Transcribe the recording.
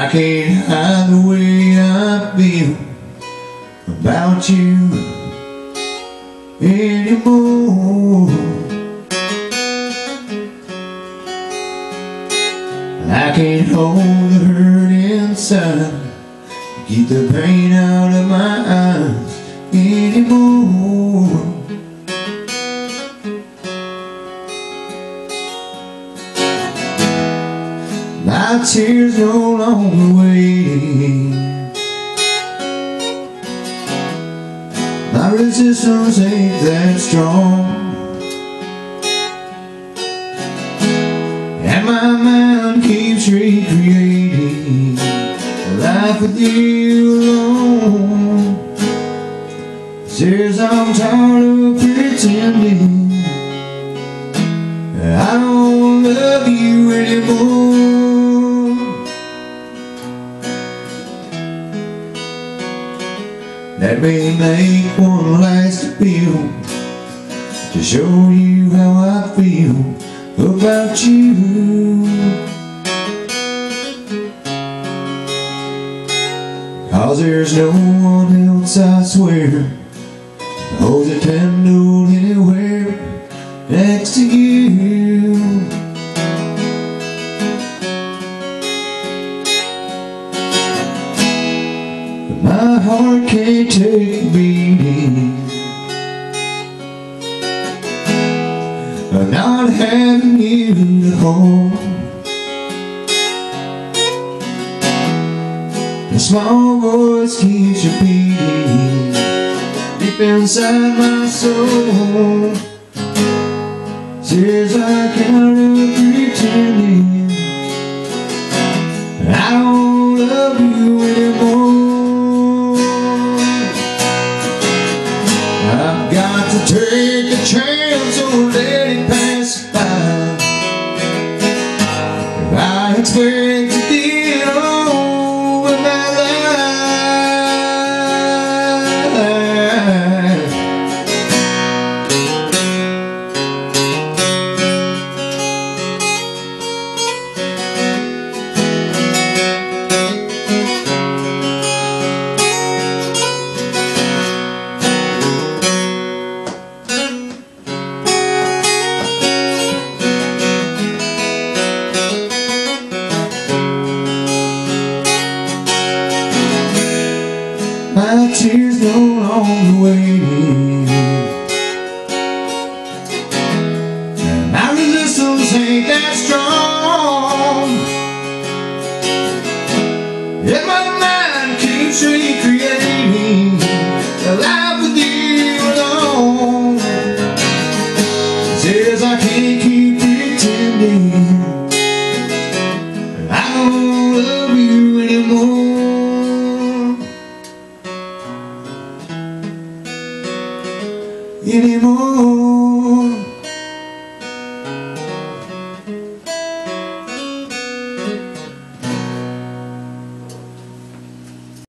I can't hide the way I feel about you anymore. I can't hold the hurt inside, keep the pain out of my eyes anymore. My tears no longer waiting, my resistance ain't that strong, and my mind keeps recreating life with you alone. Says I'm tired of pretending I don't love you anymore. That may make one last appeal to show you how I feel about you. 'Cause there's no one else, I swear, holds a candle anywhere next to you. My heart can't take a beating of not having you to hold. The small voice keeps repeating deep inside my soul, says I can't pretending I don't love you anymore. I've got to take a chance or let it pass by. If I expect to get on with my life, my tears no longer waiting, and my resistance ain't that strong, yet my mind keeps recreating a life with you alone. Says I can't keep pretending I don't love you anymore. Anymore.